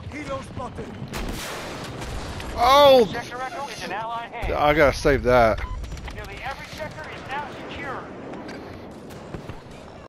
Helo spotted. Oh! Sector Echo is in Allied hands. I gotta save that.